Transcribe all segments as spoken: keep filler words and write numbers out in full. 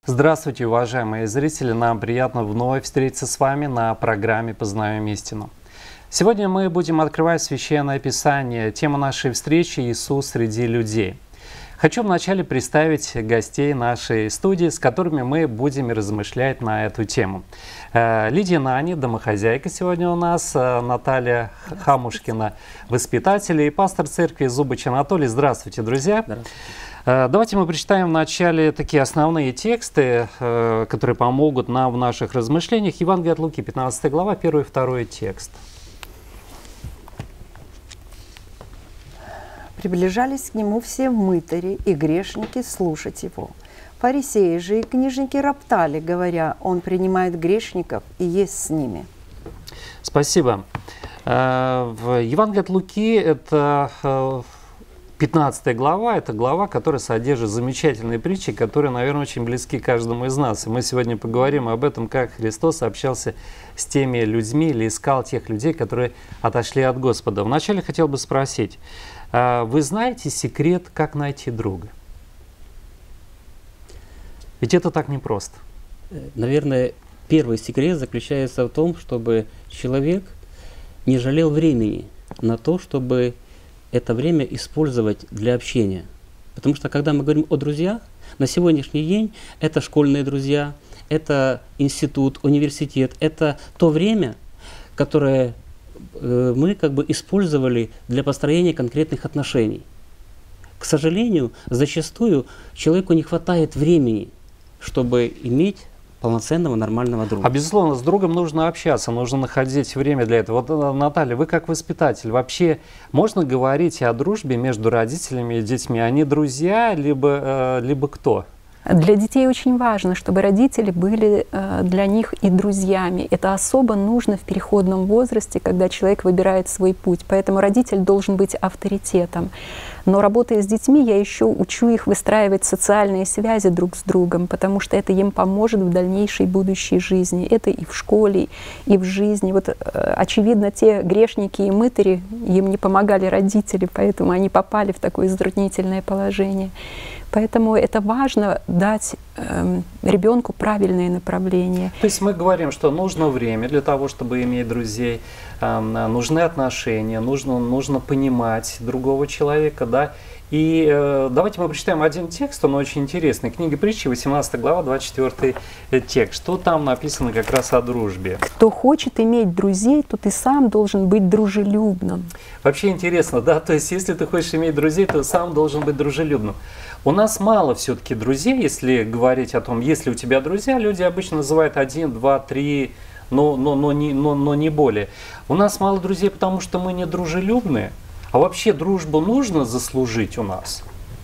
Здравствуйте, уважаемые зрители! Нам приятно вновь встретиться с вами на программе «Познаем истину». Сегодня мы будем открывать Священное Писание. Тема нашей встречи — Иисус среди людей. Хочу вначале представить гостей нашей студии, с которыми мы будем размышлять на эту тему. Лидия Нани, домохозяйка сегодня у нас, Наталья Хамушкина, воспитатель, и пастор церкви Зубач Анатолий. Здравствуйте, друзья! Здравствуйте. Давайте мы прочитаем вначале такие основные тексты, которые помогут нам в наших размышлениях. Евангелие от Луки, пятнадцатая глава, первый и второй текст. Приближались к нему все мытари и грешники слушать его. Фарисеи же и книжники роптали, говоря: он принимает грешников и ест с ними. Спасибо. В Евангелии от Луки это пятнадцатая глава, это глава, которая содержит замечательные притчи, которые, наверное, очень близки каждому из нас. И мы сегодня поговорим об этом, как Христос общался с теми людьми или искал тех людей, которые отошли от Господа. Вначале хотел бы спросить, вы знаете секрет, как найти друга? Ведь это так непросто. Наверное, первый секрет заключается в том, чтобы человек не жалел времени на то, чтобы это время использовать для общения. Потому что когда мы говорим о друзьях, на сегодняшний день это школьные друзья, это институт, университет, это то время, которое мы как бы использовали для построения конкретных отношений. К сожалению, зачастую человеку не хватает времени, чтобы иметь полноценного нормального друга. А безусловно, с другом нужно общаться, нужно находить время для этого. Вот, Наталья, вы как воспитатель, вообще можно говорить о дружбе между родителями и детьми? Они друзья, либо, либо кто? Для детей очень важно, чтобы родители были для них и друзьями. Это особо нужно в переходном возрасте, когда человек выбирает свой путь. Поэтому родитель должен быть авторитетом. Но работая с детьми, я еще учу их выстраивать социальные связи друг с другом, потому что это им поможет в дальнейшей будущей жизни. Это и в школе, и в жизни. Вот, очевидно, те грешники и мытари, им не помогали родители, поэтому они попали в такое затруднительное положение. Поэтому это важно дать э, ребенку правильное направление. То есть мы говорим, что нужно время для того, чтобы иметь друзей, э, нужны отношения, нужно, нужно понимать другого человека, да. И э, давайте мы прочитаем один текст, он очень интересный. Книга Притчи, восемнадцатая глава, двадцать четвёртый текст. Что там написано как раз о дружбе? Кто хочет иметь друзей, то ты сам должен быть дружелюбным. Вообще интересно, да? То есть если ты хочешь иметь друзей, то сам должен быть дружелюбным. У нас мало все-таки друзей, если говорить о том, есть ли у тебя друзья, люди обычно называют один, два, три, но, но, но, не, но, но не более. У нас мало друзей, потому что мы не дружелюбные. А вообще дружбу нужно заслужить у нас?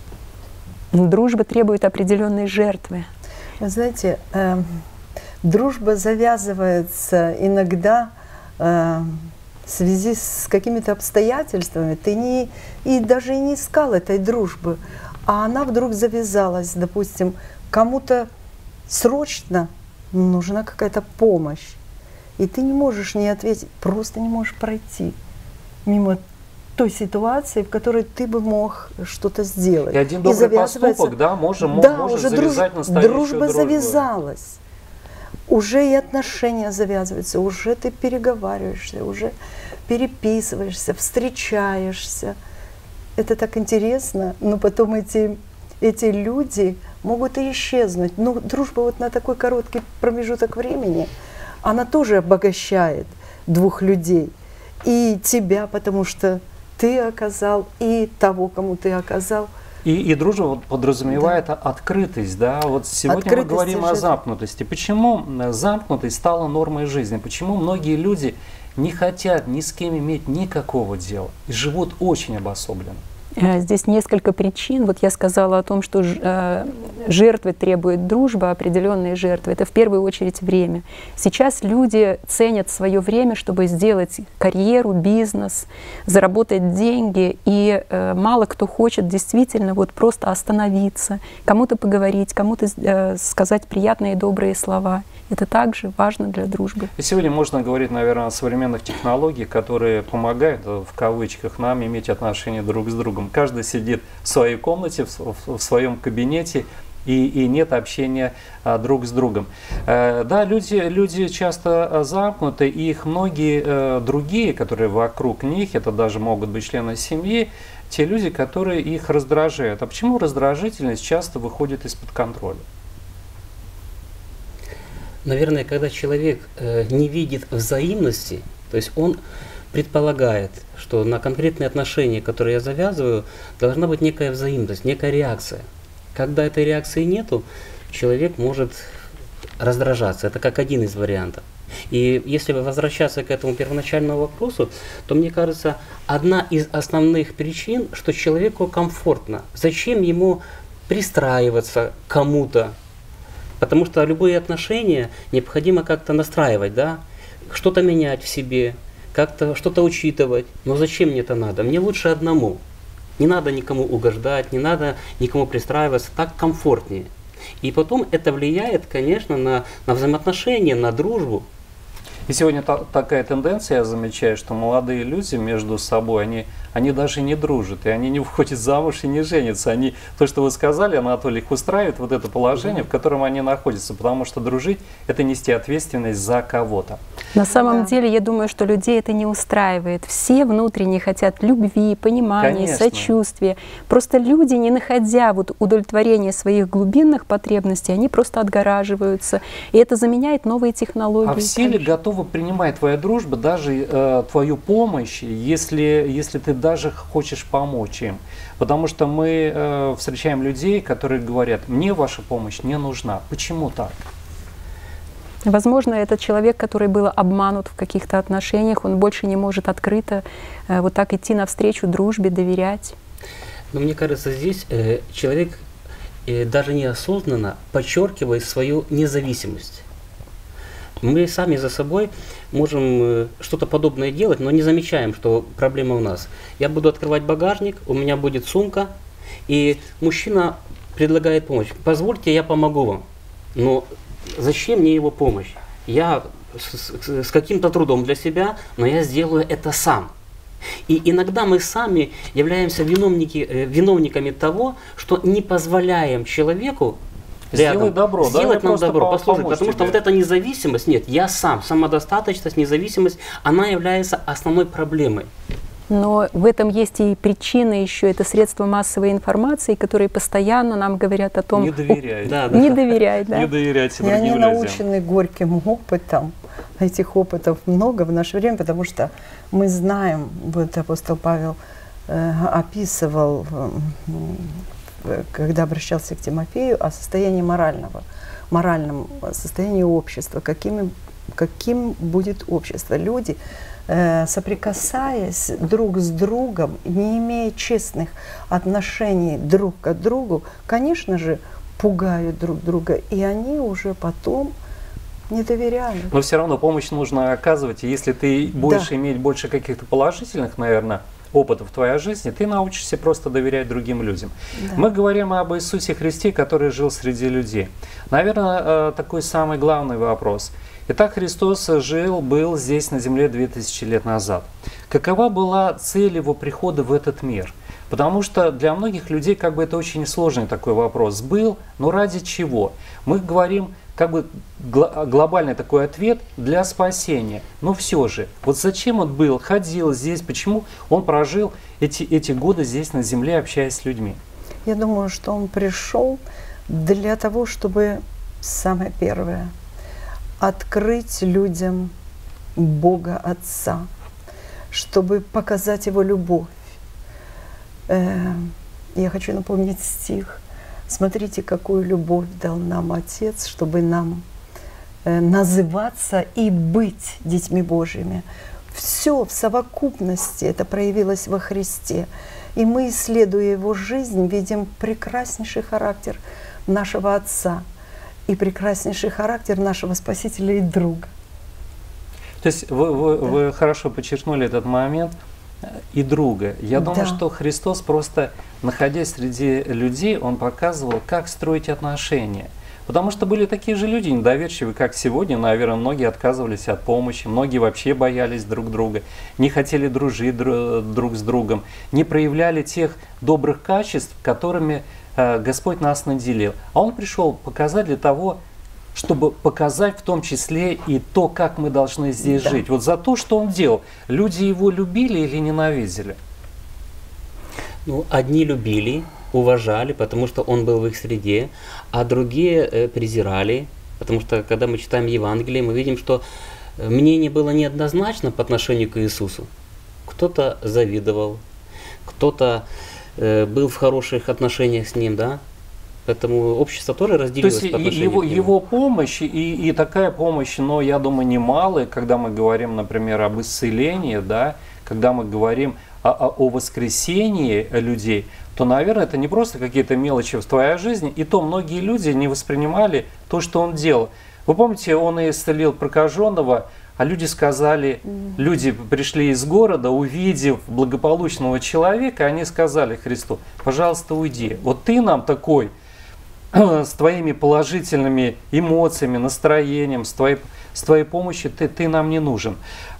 Дружба требует определенной жертвы. Вы знаете, э, дружба завязывается иногда э, в связи с какими-то обстоятельствами. Ты не, и даже и не искал этой дружбы, а она вдруг завязалась. Допустим, кому-то срочно нужна какая-то помощь, и ты не можешь не ответить, просто не можешь пройти мимо той ситуации, в которой ты бы мог что-то сделать. И один добрый и поступок, да, можем, да, может уже завязать друж... настоящую дружба дружбу. завязалась. Уже и отношения завязываются, уже ты переговариваешься, уже переписываешься, встречаешься. Это так интересно, но потом эти, эти люди могут и исчезнуть. Но дружба вот на такой короткий промежуток времени, она тоже обогащает двух людей. И тебя, потому что ты оказал, и того, кому ты оказал. И, и дружба вот подразумевает да. открытость, да. Вот сегодня открытость мы говорим о замкнутости. Почему замкнутость стала нормой жизни? Почему многие люди не хотят ни с кем иметь никакого дела и живут очень обособленно? Здесь несколько причин. Вот я сказала о том, что жертвы требуют дружбы, определенные жертвы. Это в первую очередь время. Сейчас люди ценят свое время, чтобы сделать карьеру, бизнес, заработать деньги. И мало кто хочет действительно вот просто остановиться, кому-то поговорить, кому-то сказать приятные и добрые слова. Это также важно для дружбы. И сегодня можно говорить, наверное, о современных технологиях, которые помогают, в кавычках, нам иметь отношения друг с другом. Каждый сидит в своей комнате, в, в, в своем кабинете и, и нет общения а, друг с другом. Э, да, люди, люди часто замкнуты, и их многие э, другие, которые вокруг них, это даже могут быть члены семьи, те люди, которые их раздражают. А почему раздражительность часто выходит из-под контроля? Наверное, когда человек э, не видит взаимности, то есть он предполагает, что на конкретные отношения, которые я завязываю, должна быть некая взаимность, некая реакция. Когда этой реакции нету, человек может раздражаться. Это как один из вариантов. И если возвращаться к этому первоначальному вопросу, то мне кажется, одна из основных причин, что человеку комфортно. Зачем ему пристраиваться к кому-то? Потому что любые отношения необходимо как-то настраивать, да? Что-то менять в себе, как-то что-то учитывать. Но зачем мне это надо? Мне лучше одному. Не надо никому угождать, не надо никому пристраиваться, так комфортнее. И потом это влияет, конечно, на, на взаимоотношения, на дружбу. И сегодня та, такая тенденция, я замечаю, что молодые люди между собой, они, они даже не дружат, и они не выходят замуж и не женятся. Они, то, что вы сказали, Анатолий, их устраивает вот это положение, mm-hmm. в котором они находятся, потому что дружить – это нести ответственность за кого-то. На самом Да. деле, я думаю, что людей это не устраивает. Все внутренне хотят любви, понимания, Конечно. сочувствия. Просто люди, не находя вот удовлетворения своих глубинных потребностей, они просто отгораживаются. И это заменяет новые технологии. А все ли готовы принимать твоя дружба, даже э, твою помощь, если, если ты даже хочешь помочь им? Потому что мы э, встречаем людей, которые говорят: мне ваша помощь не нужна. Почему так? Возможно, это человек, который был обманут в каких-то отношениях, он больше не может открыто э, вот так идти навстречу дружбе, доверять. Но мне кажется, здесь э, человек э, даже неосознанно подчеркивает свою независимость. Мы сами за собой можем э, что-то подобное делать, но не замечаем, что проблема у нас. Я буду открывать багажник, у меня будет сумка, и мужчина предлагает помощь. Позвольте, я помогу вам. Но зачем мне его помощь? Я с, с, с каким-то трудом для себя, но я сделаю это сам. И иногда мы сами являемся виновники, э, виновниками того, что не позволяем человеку Сделай рядом добро, сделать да, нам добро. Послушай, потому тебе. что вот эта независимость, нет, я сам, самодостаточность, независимость, она является основной проблемой. Но в этом есть и причина еще, это средства массовой информации, которые постоянно нам говорят о том… Не доверяй. Да, да. Не доверяй, да. Не доверяйте И другим они людям. научены горьким опытом. Этих опытов много в наше время, потому что мы знаем, вот апостол Павел э, описывал, э, когда обращался к Тимофею, о состоянии морального, моральном состоянии общества, каким, каким будет общество. Люди, э, соприкасаясь друг с другом, не имея честных отношений друг к другу, конечно же, пугают друг друга, и они уже потом не доверяют. Но все равно помощь нужно оказывать. И если ты будешь Да. иметь больше каких-то положительных, наверное, опытов в твоей жизни, ты научишься просто доверять другим людям. Да. Мы говорим об Иисусе Христе, который жил среди людей. Наверное, такой самый главный вопрос. Итак, Христос жил, был здесь на земле две тысячи лет назад. Какова была цель Его прихода в этот мир? Потому что для многих людей как бы это очень сложный такой вопрос. Был, но ради чего? Мы говорим как бы гл- глобальный такой ответ для спасения. Но все же, вот зачем он был, ходил здесь, почему он прожил эти, эти годы здесь на земле, общаясь с людьми? Я думаю, что он пришел для того, чтобы, самое первое, открыть людям Бога Отца, чтобы показать Его любовь. Э, я хочу напомнить стих. Смотрите, какую любовь дал нам Отец, чтобы нам э, называться и быть детьми Божьими. Все в совокупности это проявилось во Христе. И мы, исследуя Его жизнь, видим прекраснейший характер нашего Отца и прекраснейший характер нашего Спасителя и друга. То есть вы, вы, Да. вы хорошо подчеркнули этот момент и друга. Я Да. думаю, что Христос просто, находясь среди людей, Он показывал, как строить отношения. Потому что были такие же люди недоверчивые, как сегодня. Наверное, многие отказывались от помощи, многие вообще боялись друг друга, не хотели дружить друг с другом, не проявляли тех добрых качеств, которыми э, Господь нас наделил. А Он пришел показать для того, чтобы показать в том числе и то, как мы должны здесь Да. жить. Вот за то, что Он делал. Люди Его любили или ненавидели? Ну, одни любили, уважали, потому что он был в их среде, а другие э, презирали, потому что когда мы читаем Евангелие, мы видим, что мнение было неоднозначно по отношению к Иисусу. Кто-то завидовал, кто-то э, был в хороших отношениях с Ним, да? Поэтому общество тоже То разделилось есть по отношению его, к Нему. его помощь и, и такая помощь, но я думаю, немалая, когда мы говорим, например, об исцелении, да, когда мы говорим о, о, о воскресении людей, то, наверное, это не просто какие-то мелочи в твоей жизни, и то многие люди не воспринимали то, что он делал. Вы помните, он и исцелил прокаженного, а люди сказали, люди пришли из города, увидев благополучного человека, они сказали Христу: пожалуйста, уйди. Вот ты нам такой, с твоими положительными эмоциями, настроением, с твоей, с твоей помощью, ты, ты нам не нужен.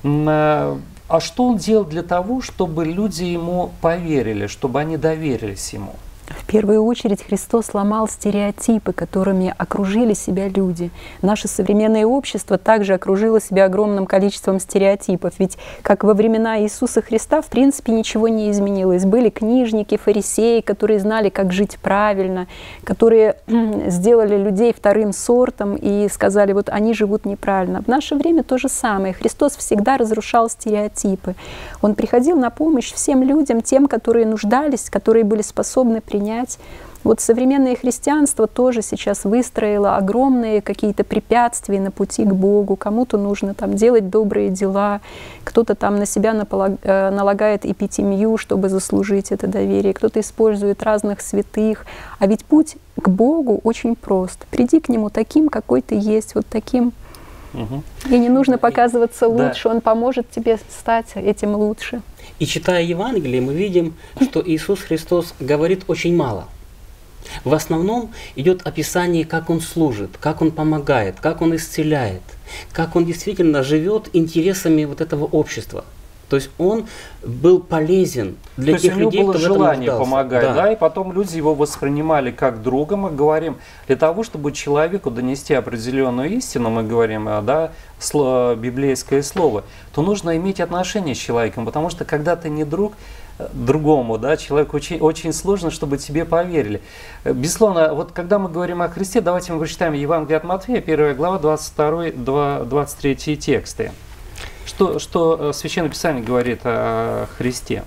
А что он делал для того, чтобы люди ему поверили, чтобы они доверились ему? В первую очередь Христос сломал стереотипы, которыми окружили себя люди. Наше современное общество также окружило себя огромным количеством стереотипов. Ведь как во времена Иисуса Христа, в принципе, ничего не изменилось. Были книжники, фарисеи, которые знали, как жить правильно, которые сделали людей вторым сортом и сказали, вот они живут неправильно. В наше время то же самое. Христос всегда разрушал стереотипы. Он приходил на помощь всем людям, тем, которые нуждались, которые были способны принять. Вот современное христианство тоже сейчас выстроило огромные какие-то препятствия на пути к Богу. Кому-то нужно там делать добрые дела, кто-то там на себя налагает эпитемию, чтобы заслужить это доверие, кто-то использует разных святых. А ведь путь к Богу очень прост. Приди к Нему таким, какой ты есть, вот таким. Угу. И не нужно показываться лучше, Да. Он поможет тебе стать этим лучше. И читая Евангелие, мы видим, что Иисус Христос говорит очень мало. В основном идет описание, как Он служит, как Он помогает, как Он исцеляет, как Он действительно живет интересами вот этого общества. То есть Он был полезен для То тех есть у него людей, было кто в этом желание нуждался. помогать, да. Да. и потом люди его воспринимали как друга, мы говорим, для того, чтобы человеку донести определенную истину, мы говорим, да, слово, библейское слово, то нужно иметь отношения с человеком, потому что когда ты не друг другому, да, человеку очень, очень сложно, чтобы тебе поверили. Безусловно, вот когда мы говорим о Христе, давайте мы прочитаем Евангелие от Матфея, первая глава, двадцать второй двадцать третий тексты. Что, что Священное Писание говорит о Христе?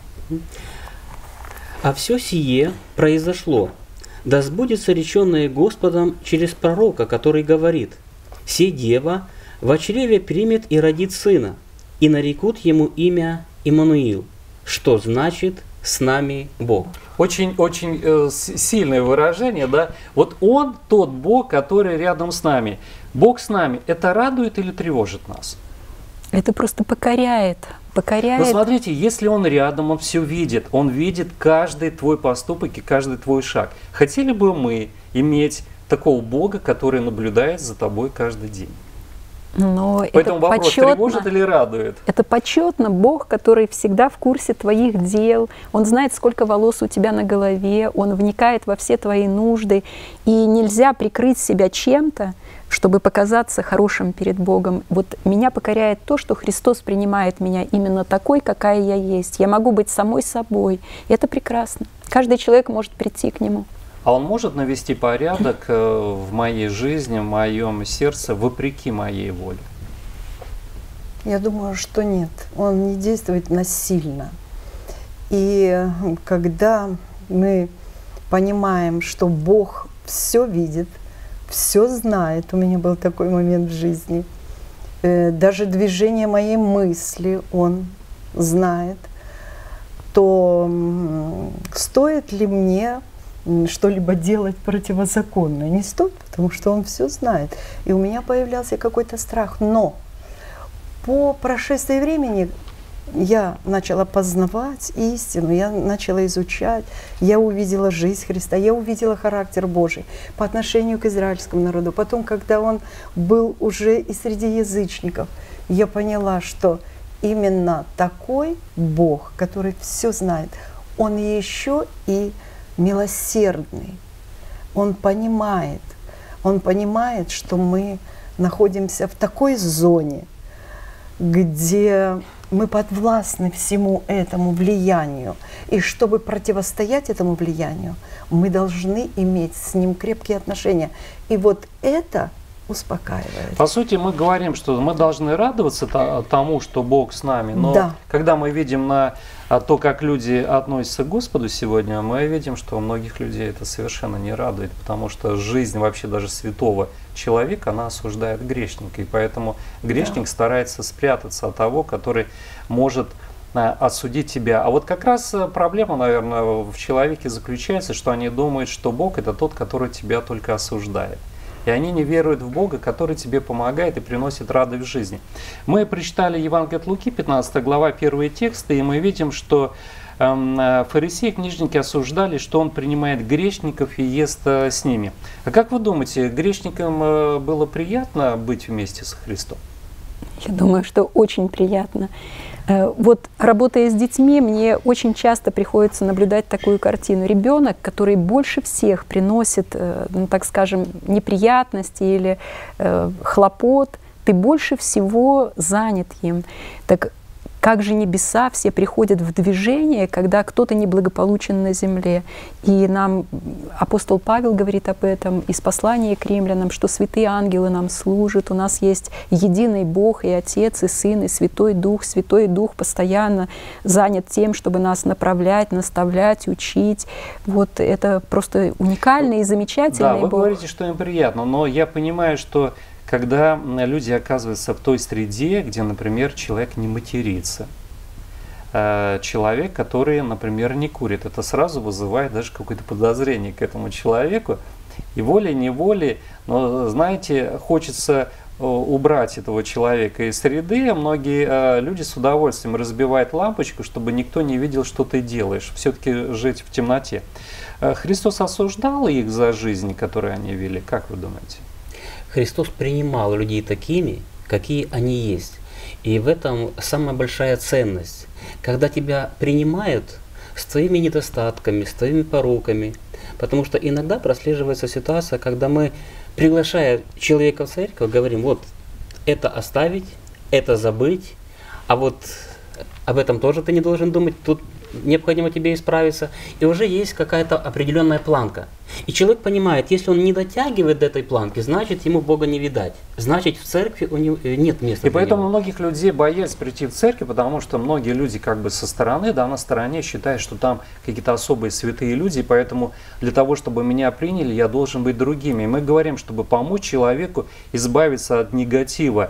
А все сие произошло, да сбудется реченное Господом через пророка, который говорит: «Се дева в чреве примет и родит сына, и нарекут ему имя Иммануил», что значит «с нами Бог». Очень-очень э, сильное выражение, да? Вот Он тот Бог, который рядом с нами. Бог с нами. Это радует или тревожит нас? Это просто покоряет, покоряет. Но смотрите, если Он рядом, Он все видит. Он видит каждый твой поступок и каждый твой шаг. Хотели бы мы иметь такого Бога, который наблюдает за тобой каждый день? Но Поэтому это вопрос, почетно, тревожит или радует? это почетно. Бог, который всегда в курсе твоих дел, Он знает, сколько волос у тебя на голове, Он вникает во все твои нужды. И нельзя прикрыть себя чем-то, чтобы показаться хорошим перед Богом. Вот меня покоряет то, что Христос принимает меня именно такой, какая я есть. Я могу быть самой собой. И это прекрасно. Каждый человек может прийти к Нему. А Он может навести порядок в моей жизни, в моем сердце, вопреки моей воле? Я думаю, что нет. Он не действует насильно. И когда мы понимаем, что Бог все видит, все знает, у меня был такой момент в жизни, даже движение моей мысли Он знает, то стоит ли мне что-либо делать противозаконно? Не стоит, потому что Он все знает. И у меня появлялся какой-то страх. Но по прошествии времени я начала познавать истину, я начала изучать, я увидела жизнь Христа, я увидела характер Божий по отношению к израильскому народу. Потом, когда Он был уже и среди язычников, я поняла, что именно такой Бог, который все знает, Он еще и милосердный. Он понимает, он понимает, что мы находимся в такой зоне, где мы подвластны всему этому влиянию. И чтобы противостоять этому влиянию, мы должны иметь с ним крепкие отношения. И вот это успокаивает. По сути, мы говорим, что мы должны радоваться тому, что Бог с нами, но да. когда мы видим на то, как люди относятся к Господу сегодня, мы видим, что многих людей это совершенно не радует, потому что жизнь вообще даже святого человека, она осуждает грешника, и поэтому грешник да. старается спрятаться от того, который может осудить тебя. А вот как раз проблема, наверное, в человеке заключается, что они думают, что Бог это тот, который тебя только осуждает. И они не веруют в Бога, который тебе помогает и приносит радость в жизни. Мы прочитали Евангелие от Луки, пятнадцатая глава, первые тексты, и мы видим, что э, фарисеи, книжники осуждали, что он принимает грешников и ест э, с ними. А как вы думаете, грешникам э, было приятно быть вместе с Христом? Я думаю, что очень приятно. Вот работая с детьми, мне очень часто приходится наблюдать такую картину. Ребенок, который больше всех приносит, ну, так скажем, неприятности или э, хлопот, ты больше всего занят им. Так как же небеса все приходят в движение, когда кто-то неблагополучен на земле. И нам апостол Павел говорит об этом из послания к римлянам, что святые ангелы нам служат, у нас есть единый Бог и Отец, и Сын, и Святой Дух. Святой Дух постоянно занят тем, чтобы нас направлять, наставлять, учить. Вот это просто уникальный и замечательный Да, вы Бог. говорите, что им приятно, но я понимаю, что когда люди оказываются в той среде, где, например, человек не матерится, человек, который, например, не курит, это сразу вызывает даже какое-то подозрение к этому человеку. И волей-неволей, но, знаете, хочется убрать этого человека из среды. Многие люди с удовольствием разбивают лампочку, чтобы никто не видел, что ты делаешь. Все-таки жить в темноте. Христос осуждал их за жизнь, которую они вели. Как вы думаете? Христос принимал людей такими, какие они есть. И в этом самая большая ценность. Когда тебя принимают с твоими недостатками, с твоими пороками. Потому что иногда прослеживается ситуация, когда мы, приглашая человека в церковь, говорим, вот это оставить, это забыть, а вот об этом тоже ты не должен думать, тут необходимо тебе исправиться. И уже есть какая-то определенная планка. И человек понимает, если он не дотягивает до этой планки, значит ему Бога не видать. Значит, в церкви у него нет места. И поэтому него. многих людей боятся прийти в церковь, потому что многие люди как бы со стороны, да, на стороне считают, что там какие-то особые святые люди, и поэтому для того, чтобы меня приняли, я должен быть другими. И мы говорим, чтобы помочь человеку избавиться от негатива.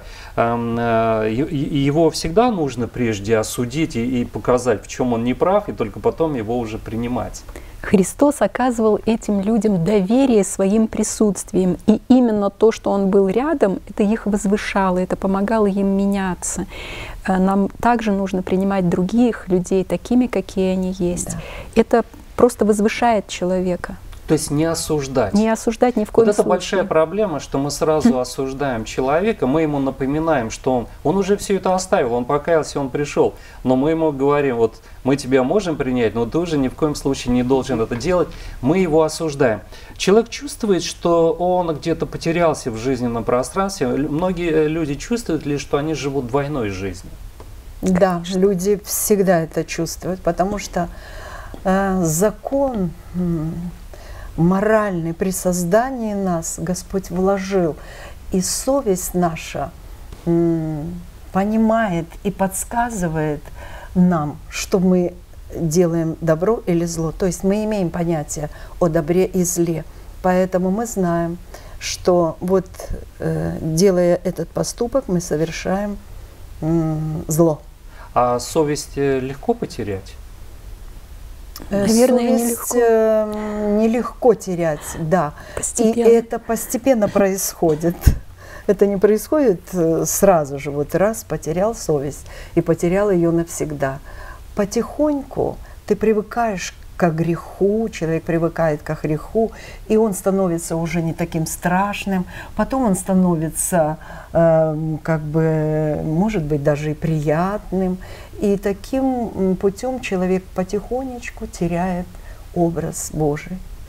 Его всегда нужно прежде осудить и показать, в чем он не прав, и только потом его уже принимать. Христос оказывал этим людям доверие своим присутствием. И именно то, что Он был рядом, это их возвышало, это помогало им меняться. Нам также нужно принимать других людей такими, какие они есть. Да. Это просто возвышает человека. То есть не осуждать. Не осуждать ни в коем вот это случае. большая проблема, что мы сразу осуждаем человека, мы ему напоминаем, что он, он уже все это оставил, он покаялся, он пришел. Но мы ему говорим, вот мы тебя можем принять, но ты уже ни в коем случае не должен это делать. Мы его осуждаем. Человек чувствует, что он где-то потерялся в жизненном пространстве. Многие люди чувствуют лишь, что они живут двойной жизнью. Да, люди всегда это чувствуют, потому что э, закон... моральный при создании нас Господь вложил, и совесть наша м, понимает и подсказывает нам, что мы делаем добро или зло. То есть мы имеем понятие о добре и зле. Поэтому мы знаем, что вот э, делая этот поступок, мы совершаем м, зло. А совесть легко потерять? Наверное, совесть нелегко. нелегко терять, да. Постепенно. И это постепенно происходит. Это не происходит сразу же, вот раз потерял совесть и потерял ее навсегда. Потихоньку ты привыкаешь к греху, человек привыкает к греху, и он становится уже не таким страшным. Потом он становится, э, как бы, может быть, даже и приятным. И таким путем человек потихонечку теряет образ Божий.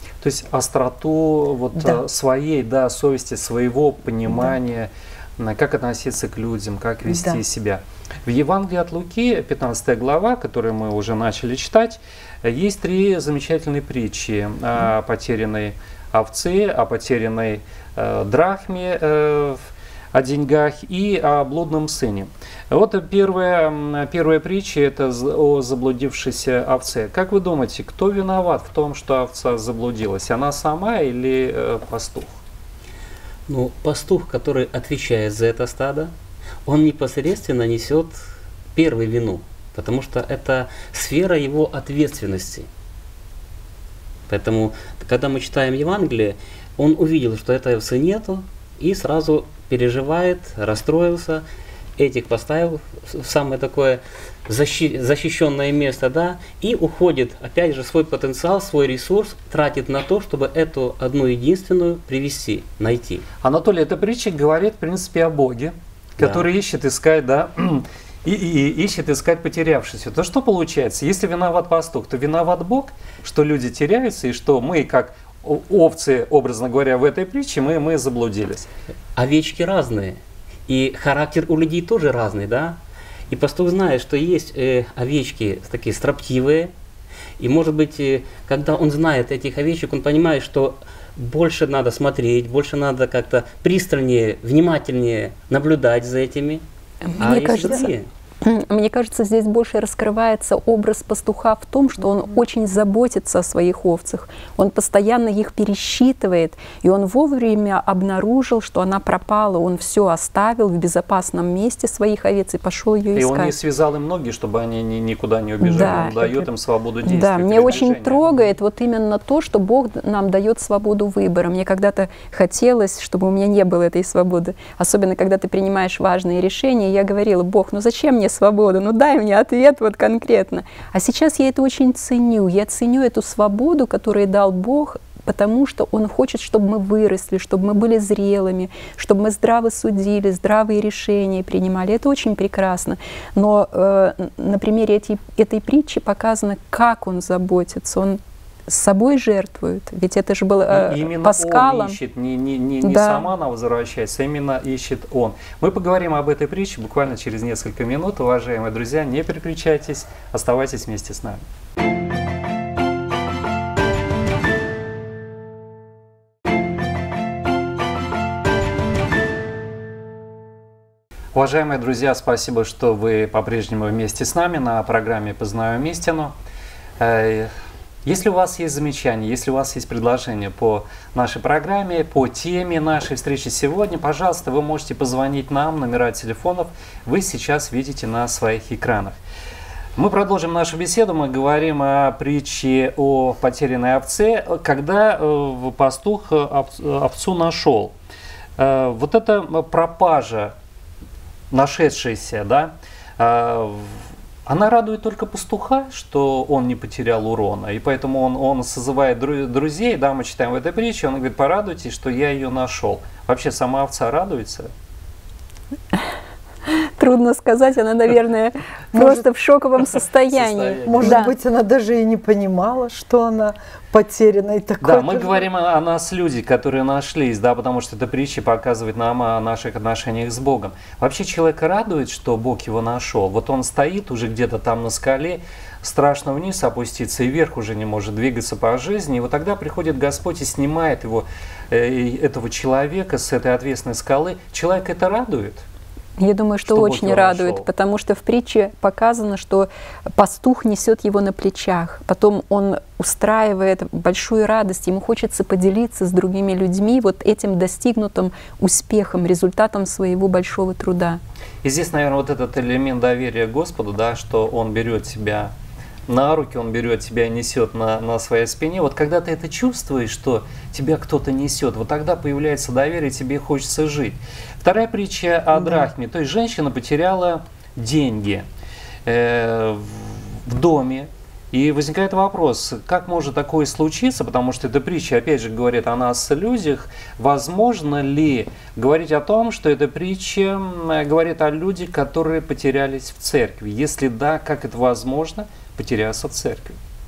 То есть остроту вот Да. своей, да, совести, своего понимания, как относиться к людям, как вести Да. себя. В Евангелии от Луки, пятнадцатая глава, которую мы уже начали читать, есть три замечательные притчи о потерянной овце, о потерянной э, драхме, э, о деньгах и о блудном сыне. Вот первая, первая притча – это о заблудившейся овце. Как вы думаете, кто виноват в том, что овца заблудилась? Она сама или э, пастух? Ну, пастух, который отвечает за это стадо, он непосредственно несет первую вину, потому что это сфера его ответственности. Поэтому, когда мы читаем Евангелие, он увидел, что этой овцы нету, и сразу переживает, расстроился, этих поставил в самое такое защи- защищенное место, да, и уходит, опять же, свой потенциал, свой ресурс тратит на то, чтобы эту одну единственную привести, найти. Анатолий, эта притча говорит, в принципе, о Боге, Да. который ищет искать, да, и, и- и ищет искать потерявшихся. То что получается? Если виноват пастух, то виноват Бог, что люди теряются, и что мы, как о- овцы, образно говоря, в этой притче, мы, мы заблудились. Овечки разные, и характер у людей тоже разный, да. И пастух знает, что есть э, овечки такие строптивые, и может быть, э, когда он знает этих овечек, он понимает, что больше надо смотреть, больше надо как-то пристальнее, внимательнее наблюдать за этими. А Мне есть кажется, другие. Мне кажется, здесь больше раскрывается образ пастуха в том, что он очень заботится о своих овцах. Он постоянно их пересчитывает, и он вовремя обнаружил, что она пропала. Он все оставил в безопасном месте своих овец и пошел ее И он не искать. связал им ноги, чтобы они ни- никуда не убежали. Да. Он дает им свободу действия. Да, мне очень передвижения. трогает вот именно то, что Бог нам дает свободу выбора. Мне когда-то хотелось, чтобы у меня не было этой свободы. Особенно, когда ты принимаешь важные решения. Я говорила: Бог, ну зачем мне свобода? Ну дай мне ответ вот конкретно. А сейчас я это очень ценю. Я ценю эту свободу, которую дал Бог, потому что Он хочет, чтобы мы выросли, чтобы мы были зрелыми, чтобы мы здраво судили, здравые решения принимали. Это очень прекрасно. Но э, на примере этой, этой притчи показано, как Он заботится. Он с собой жертвует. Ведь это же было э, И именно Паскалом. он ищет, не, не, не, не Да. сама она возвращается, а именно ищет он. Мы поговорим об этой притче буквально через несколько минут. Уважаемые друзья, не переключайтесь, оставайтесь вместе с нами. Уважаемые друзья, спасибо, что вы по-прежнему вместе с нами на программе «Познаю истину». Э, Если у вас есть замечания, если у вас есть предложения по нашей программе, по теме нашей встречи сегодня, пожалуйста, вы можете позвонить нам, номера телефонов вы сейчас видите на своих экранах. Мы продолжим нашу беседу, мы говорим о притче о потерянной овце, когда э, пастух овц- овцу нашел. Э, Вот эта пропажа, нашедшаяся, да, э, она радует только пастуха, что он не потерял урона, и поэтому он, он созывает дру- друзей, да, мы читаем в этой притче, он говорит: порадуйтесь, что я ее нашел. Вообще сама овца радуется? Трудно сказать, она, наверное, просто в шоковом состоянии. Состоянии. Может Да. быть, она даже и не понимала, что она потеряна. И такое Да, мы тоже- говорим о, о нас, люди, которые нашлись, да, потому что эта притча показывает нам о наших отношениях с Богом. Вообще человека радует, что Бог его нашел. Вот он стоит уже где-то там на скале, страшно вниз опуститься, и вверх уже не может двигаться по жизни. И вот тогда приходит Господь и снимает его, э, этого человека с этой отвесной скалы. Человек это радует? Я думаю, что, Что Бог очень его радует, нашел. потому что в притче показано, что пастух несет его на плечах. Потом он устраивает большую радость, ему хочется поделиться с другими людьми вот этим достигнутым успехом, результатом своего большого труда. И здесь, наверное, вот этот элемент доверия Господу, да, что Он берет тебя на руки, Он берет тебя и несет на, на своей спине. Вот когда ты это чувствуешь, что тебя кто-то несет, вот тогда появляется доверие, тебе хочется жить. Вторая притча о драхме. То есть женщина потеряла деньги э, в, в доме. И возникает вопрос, как может такое случиться, потому что эта притча, опять же, говорит о нас, людях. Возможно ли говорить о том, что эта притча м, говорит о людях, которые потерялись в церкви? Если да, как это возможно потеряться в церкви?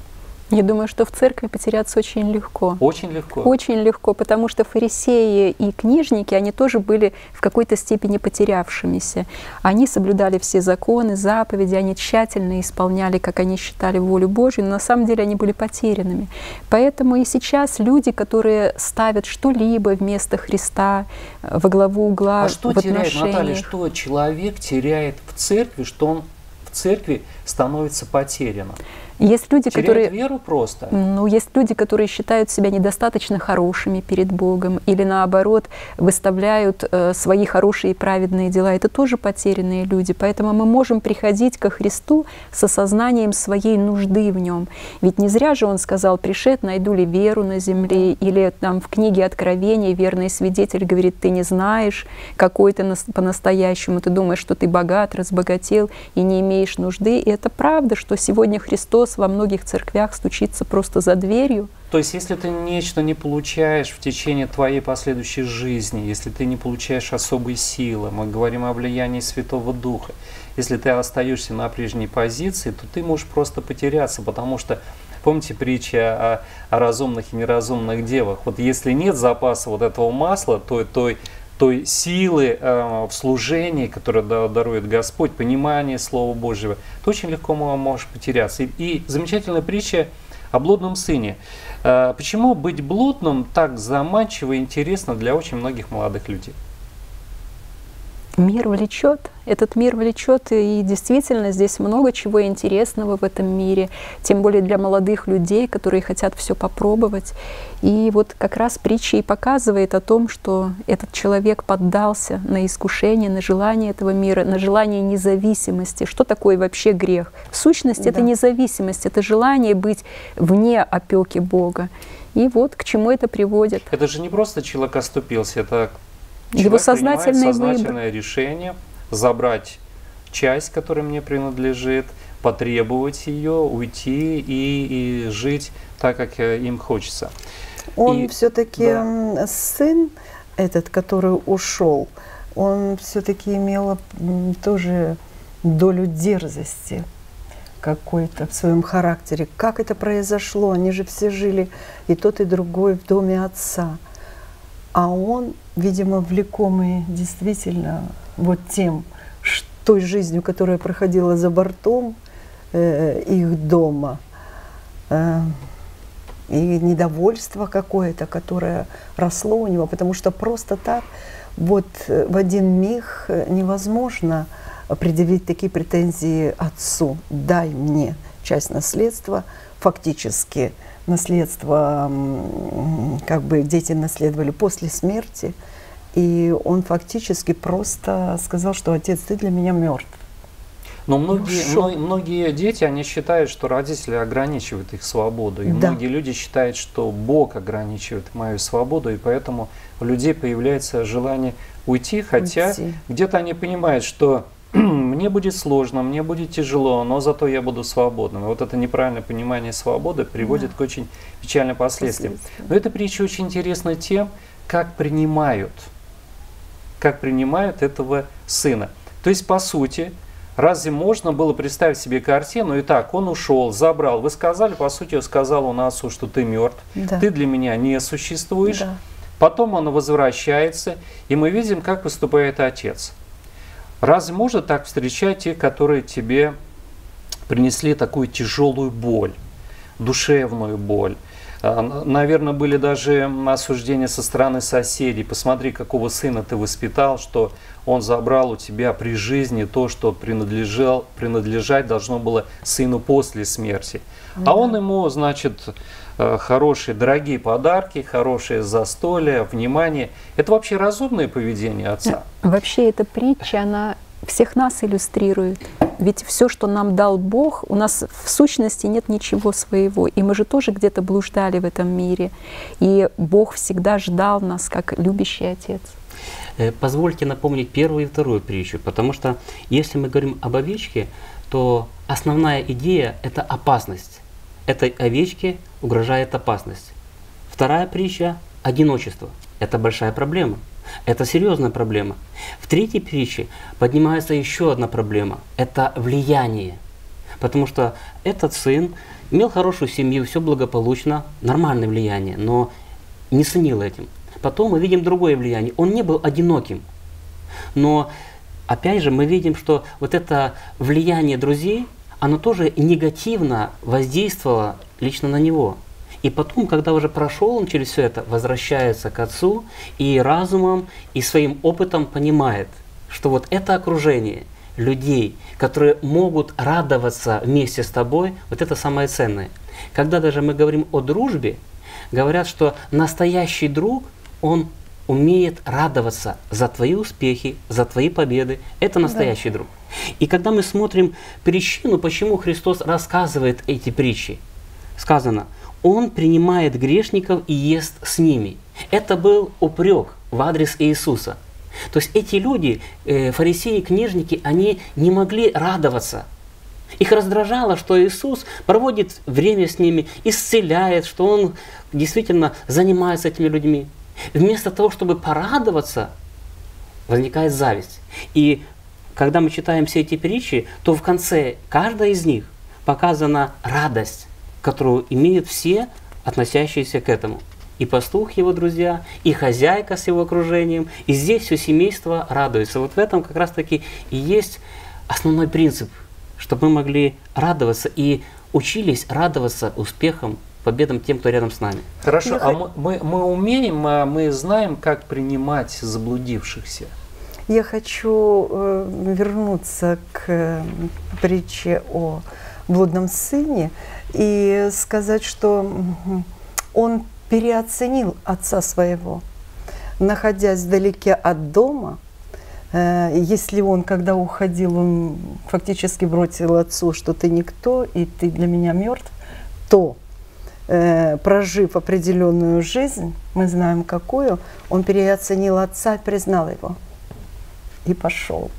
Я думаю, что в церкви потеряться очень легко. Очень легко. Очень легко, потому что фарисеи и книжники, они тоже были в какой-то степени потерявшимися. Они соблюдали все законы, заповеди, они тщательно исполняли, как они считали, волю Божью, но на самом деле они были потерянными. Поэтому и сейчас люди, которые ставят что-либо вместо Христа во главу угла, а что в теряет, отношениях... Наталья, что человек теряет в церкви, что он в церкви становится потерянным? Есть люди, Теряет которые, веру просто? ну, есть люди, которые считают себя недостаточно хорошими перед Богом или, наоборот, выставляют э, свои хорошие и праведные дела. Это тоже потерянные люди. Поэтому мы можем приходить ко Христу с осознанием своей нужды в Нем. Ведь не зря же Он сказал: «Пришед, найду ли веру на земле?» Или там в книге Откровения верный свидетель говорит: «Ты не знаешь, какой ты по-настоящему, ты думаешь, что ты богат, разбогател и не имеешь нужды». И это правда, что сегодня Христос во многих церквях стучится просто за дверью. То есть, если ты нечто не получаешь в течение твоей последующей жизни, если ты не получаешь особой силы, мы говорим о влиянии Святого Духа, если ты остаешься на прежней позиции, то ты можешь просто потеряться, потому что, помните притча о, о разумных и неразумных девах? Вот если нет запаса вот этого масла, то той, той силы э, в служении, которое дарует Господь, понимание Слова Божьего, то очень легко можешь потеряться. И, и замечательная притча о блудном сыне. Э, почему быть блудным так заманчиво и интересно для очень многих молодых людей? Мир влечет, этот мир влечет, и действительно здесь много чего интересного в этом мире, тем более для молодых людей, которые хотят все попробовать. И вот как раз притча и показывает о том, что этот человек поддался на искушение, на желание этого мира, на желание независимости. Что такое вообще грех? В сущности, да. Это независимость, это желание быть вне опеки Бога. И вот к чему это приводит. Это же не просто человек оступился, это его человек сознательный сознательное выбор. решение забрать часть, которая мне принадлежит, потребовать ее, уйти и, и жить так, как им хочется. Он и, все-таки да. сын этот, который ушел, он все-таки имел тоже долю дерзости какой-то в своем характере. Как это произошло? Они же все жили, и тот, и другой, в доме отца. А он, видимо, влекомый действительно вот тем, той жизнью, которая проходила за бортом э, их дома, э, и недовольство какое-то, которое росло у него, потому что просто так вот в один миг невозможно предъявить такие претензии отцу: дай мне часть наследства, фактически наследство, как бы дети наследовали после смерти, и он фактически просто сказал, что отец, ты для меня мертв. Но многие, ну, многие дети, они считают, что родители ограничивают их свободу. И да. многие люди считают, что Бог ограничивает мою свободу, и поэтому у людей появляется желание уйти, хотя где-то они понимают, что мне будет сложно, мне будет тяжело, но зато я буду свободным. И вот это неправильное понимание свободы приводит да. к очень печальным последствиям. Последствия. Но эта притча очень интересна тем, как принимают, как принимают этого сына. То есть, по сути, разве можно было представить себе картину? Итак, он ушел, забрал. Вы сказали, по сути, сказал он отцу, что ты мертв, да. ты для меня не существуешь. Да. Потом он возвращается, и мы видим, как поступает отец. Разве можно так встречать тех, которые тебе принесли такую тяжелую боль, душевную боль? Наверное, были даже осуждения со стороны соседей. Посмотри, какого сына ты воспитал, что он забрал у тебя при жизни то, что принадлежал, принадлежать должно было сыну после смерти. Да. А он ему, значит, хорошие, дорогие подарки, хорошее застолье, внимание. Это вообще разумное поведение отца? Вообще эта притча, она всех нас иллюстрирует. Ведь все, что нам дал Бог, у нас в сущности нет ничего своего. И мы же тоже где-то блуждали в этом мире. И Бог всегда ждал нас, как любящий Отец. Позвольте напомнить первую и вторую притчу, потому что если мы говорим об овечке, то основная идея – это опасность. Этой овечке угрожает опасность. Вторая притча – одиночество. Это большая проблема. Это серьезная проблема. В третьей притче поднимается еще одна проблема. Это влияние. Потому что этот сын имел хорошую семью, все благополучно, нормальное влияние, но не ценил этим. Потом мы видим другое влияние. Он не был одиноким. Но опять же мы видим, что вот это влияние друзей, оно тоже негативно воздействовало лично на него. И потом, когда уже прошел он через все это, возвращается к Отцу и разумом, и своим опытом понимает, что вот это окружение людей, которые могут радоваться вместе с тобой, вот это самое ценное. Когда даже мы говорим о дружбе, говорят, что настоящий друг, он умеет радоваться за твои успехи, за твои победы. Это настоящий да. друг. И когда мы смотрим причину, почему Христос рассказывает эти притчи, сказано, Он принимает грешников и ест с ними. Это был упрек в адрес Иисуса. То есть эти люди, э, фарисеи, книжники, они не могли радоваться. Их раздражало, что Иисус проводит время с ними, исцеляет, что Он действительно занимается этими людьми. Вместо того, чтобы порадоваться, возникает зависть. И когда мы читаем все эти притчи, то в конце каждой из них показана радость, которую имеют все, относящиеся к этому. И пастух, его друзья, и хозяйка с его окружением, и здесь все семейство радуется. Вот в этом как раз-таки и есть основной принцип, чтобы мы могли радоваться и учились радоваться успехам, победам тем, кто рядом с нами. Хорошо, Я а х... мы, мы умеем, мы знаем, как принимать заблудившихся? Я хочу э, вернуться к притче о блудном сыне и сказать, что он переоценил отца своего, находясь вдалеке от дома. Э, если он, когда уходил, он фактически бросил отцу, что ты никто и ты для меня мертв, то прожив определенную жизнь, мы знаем какую, он переоценил отца и признал его. И пошел.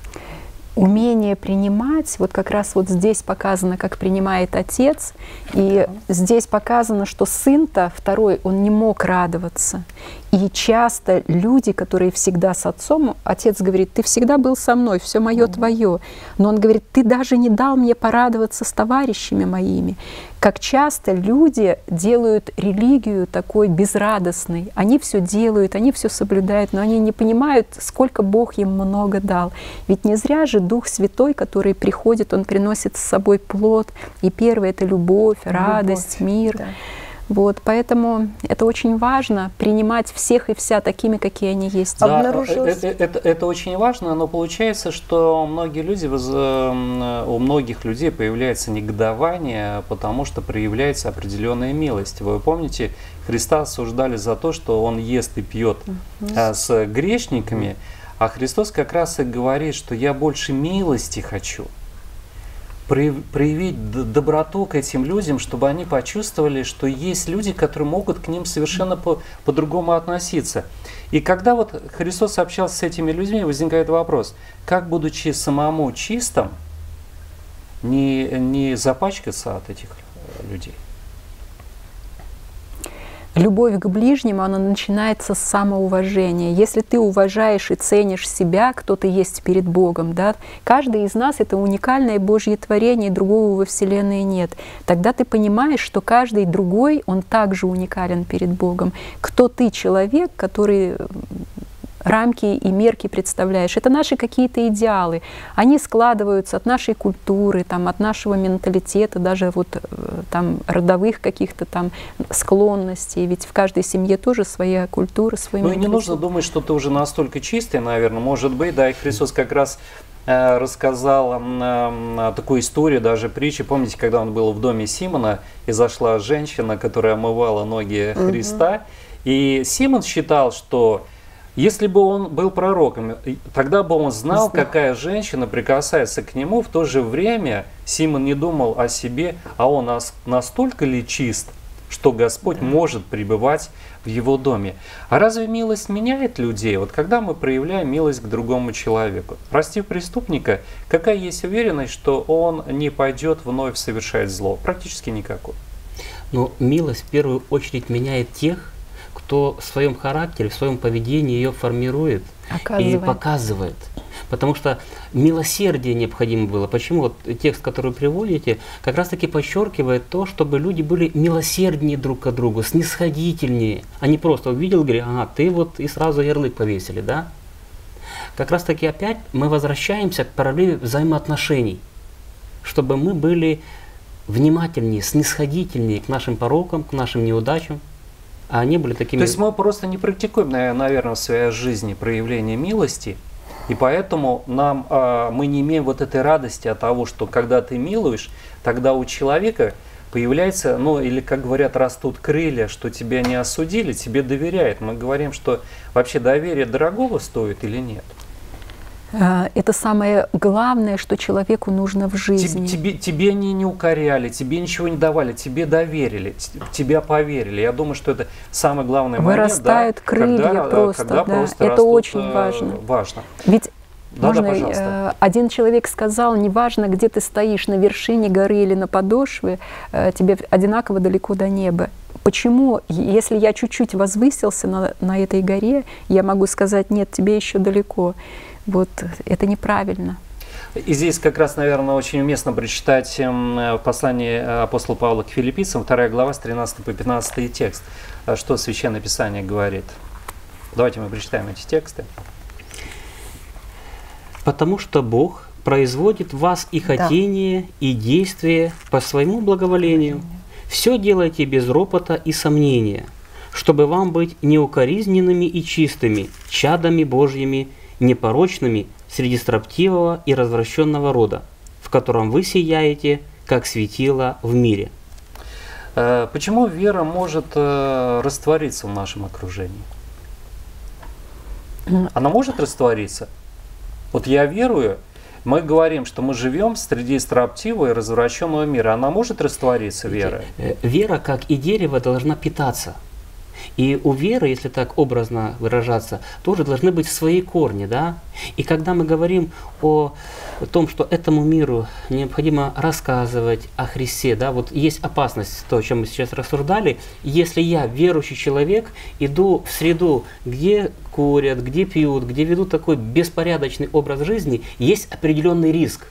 Умение принимать, вот как раз вот здесь показано, как принимает отец, и здесь показано, что сын-то второй, он не мог радоваться. И часто люди, которые всегда с отцом, отец говорит, ты всегда был со мной, все мое mm-hmm. твое. Но он говорит, ты даже не дал мне порадоваться с товарищами моими. Как часто люди делают религию такой безрадостной. Они все делают, они все соблюдают, но они не понимают, сколько Бог им много дал. Ведь не зря же Дух Святой, который приходит, Он приносит с собой плод. И первое — это любовь, радость, любовь, мир. Да. Вот, поэтому это очень важно, принимать всех и вся такими, какие они есть. Да, это, это, это очень важно, но получается, что многие люди, у многих людей появляется негодование, потому что проявляется определенная милость. Вы помните, Христа осуждали за то, что Он ест и пьет угу. с грешниками, а Христос как раз и говорит, что я больше милости хочу. Проявить доброту к этим людям, чтобы они почувствовали, что есть люди, которые могут к ним совершенно по, по-другому относиться. И когда вот Христос общался с этими людьми, возникает вопрос, как, будучи самому чистым, не, не запачкаться от этих людей? Любовь к ближнему, она начинается с самоуважения. Если ты уважаешь и ценишь себя, кто ты есть перед Богом, да, каждый из нас — это уникальное Божье творение, и другого во Вселенной нет. Тогда ты понимаешь, что каждый другой, он также уникален перед Богом. Кто ты, человек, который рамки и мерки представляешь. Это наши какие-то идеалы. Они складываются от нашей культуры, там, от нашего менталитета, даже вот, там, родовых каких-то там склонностей. Ведь в каждой семье тоже своя культура, свой менталитет. Ну и не нужно думать, что ты уже настолько чистый, наверное. Может быть, да, и Христос как раз э, рассказал э, такую историю, даже притчи. Помните, когда он был в доме Симона, и зашла женщина, которая омывала ноги Христа. Угу. И Симон считал, что если бы он был пророком, тогда бы он знал, какая женщина прикасается к нему. В то же время Симон не думал о себе, а он настолько ли чист, что Господь да. может пребывать в его доме. А разве милость меняет людей? Вот когда мы проявляем милость к другому человеку, простив преступника, какая есть уверенность, что он не пойдет вновь совершать зло? Практически никакой. Но милость в первую очередь меняет тех, кто в своем характере, в своем поведении ее формирует Оказывает. и показывает. Потому что милосердие необходимо было. Почему? Вот текст, который вы приводите, как раз таки подчеркивает то, чтобы люди были милосерднее друг к другу, снисходительнее, а не просто увидел, говорит, ага, ты вот и сразу ярлык повесили, да? Как раз таки опять мы возвращаемся к параллели взаимоотношений, чтобы мы были внимательнее, снисходительнее к нашим порокам, к нашим неудачам, а они были такими... То есть мы просто не практикуем, наверное, в своей жизни проявление милости, и поэтому нам, мы не имеем вот этой радости от того, что когда ты милуешь, тогда у человека появляется, ну или, как говорят, растут крылья, что тебя не осудили, тебе доверяют. Мы говорим, что вообще доверие дорогого стоит или нет? Это самое главное, что человеку нужно в жизни. Тебе, тебе они не укоряли, тебе ничего не давали, тебе доверили, тебя поверили. Я думаю, что это самый главный момент. Вырастают да, крылья когда, просто, когда да. просто Это растут, очень важно. важно. Ведь да, можно, да, пожалуйста. Один человек сказал, неважно, где ты стоишь, на вершине горы или на подошве, тебе одинаково далеко до неба. Почему, если я чуть-чуть возвысился на, на этой горе, я могу сказать, нет, тебе еще далеко. Вот это неправильно. И здесь как раз, наверное, очень уместно прочитать послание апостола Павла к филиппийцам, вторая глава, с тринадцатого по пятнадцатый текст. Что Священное Писание говорит? Давайте мы прочитаем эти тексты. «Потому что Бог производит в вас и хотение, да. и действие по своему благоволению. Все делайте без ропота и сомнения, чтобы вам быть неукоризненными и чистыми, чадами Божьими, непорочными среди строптивого и развращенного рода, в котором вы сияете, как светило в мире». Почему вера может раствориться в нашем окружении? Она может раствориться? Вот я верую, мы говорим, что мы живем среди строптивого и развращенного мира. Она может раствориться, вера? Вера, как и дерево, должна питаться. И у веры, если так образно выражаться, тоже должны быть свои корни, да? И когда мы говорим о том, что этому миру необходимо рассказывать о Христе, да, вот есть опасность, то, о чем мы сейчас рассуждали, если я, верующий человек, иду в среду, где курят, где пьют, где ведут такой беспорядочный образ жизни, есть определенный риск.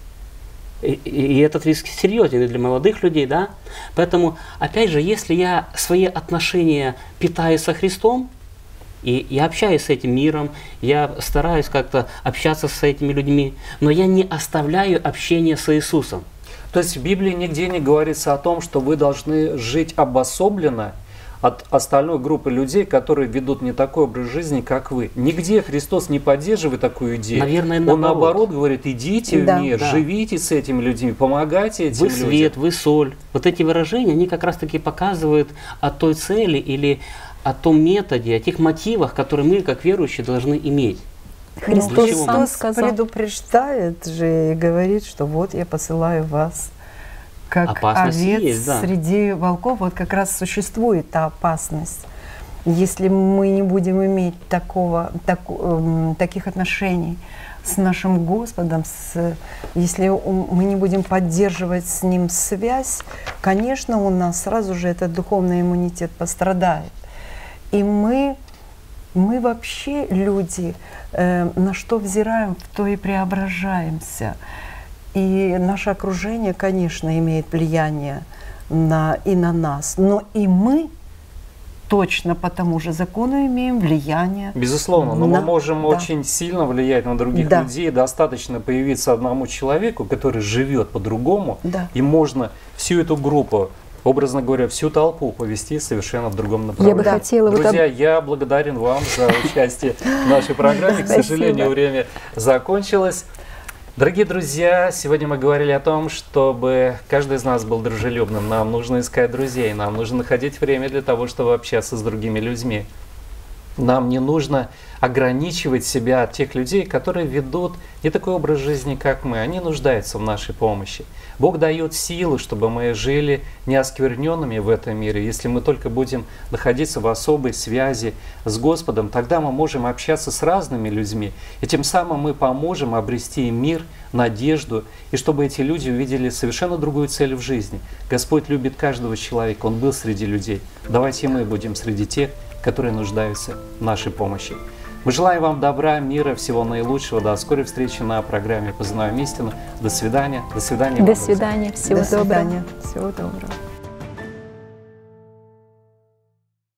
И, и этот риск серьезен для молодых людей, да? Поэтому, опять же, если я свои отношения питаю со Христом, и я общаюсь с этим миром, я стараюсь как-то общаться с этими людьми, но я не оставляю общение с Иисусом. То есть в Библии нигде не говорится о том, что вы должны жить обособленно от остальной группы людей, которые ведут не такой образ жизни, как вы. Нигде Христос не поддерживает такую идею. Наверное, наоборот. Он наоборот говорит, идите да. в мир, да. живите с этими людьми, помогайте этим вы людям. Вы свет, вы соль. Вот эти выражения, они как раз-таки показывают о той цели или о том методе, о тех мотивах, которые мы, как верующие, должны иметь. Христос сам сказал, предупреждает же и говорит, что вот я посылаю вас. Как опасность овец есть, да. среди волков, вот как раз существует та опасность. Если мы не будем иметь такого, так, э, таких отношений с нашим Господом, с, если мы не будем поддерживать с Ним связь, конечно, у нас сразу же этот духовный иммунитет пострадает. И мы, мы вообще люди, э, на что взираем, в то и преображаемся. И наше окружение, конечно, имеет влияние на, и на нас, но и мы точно по тому же закону имеем влияние. Безусловно, но на, мы можем да. очень сильно влиять на других да. людей. Достаточно появиться одному человеку, который живет по-другому, да. и можно всю эту группу, образно говоря, всю толпу повести совершенно в другом направлении. Я бы хотела Друзья, вот об... я благодарен вам за участие в нашей программе. К сожалению, время закончилось. Дорогие друзья, сегодня мы говорили о том, чтобы каждый из нас был дружелюбным. Нам нужно искать друзей, нам нужно находить время для того, чтобы общаться с другими людьми. Нам не нужно ограничивать себя от тех людей, которые ведут не такой образ жизни, как мы. Они нуждаются в нашей помощи. Бог дает силу, чтобы мы жили неоскверненными в этом мире. Если мы только будем находиться в особой связи с Господом, тогда мы можем общаться с разными людьми. И тем самым мы поможем обрести мир, надежду, и чтобы эти люди увидели совершенно другую цель в жизни. Господь любит каждого человека, Он был среди людей. Давайте мы будем среди тех, которые нуждаются в нашей помощи. Мы желаем вам добра, мира, всего наилучшего. До скорой встречи на программе «Познаем истину». До свидания. До свидания. До свидания. Всего До доброго. свидания. Всего доброго.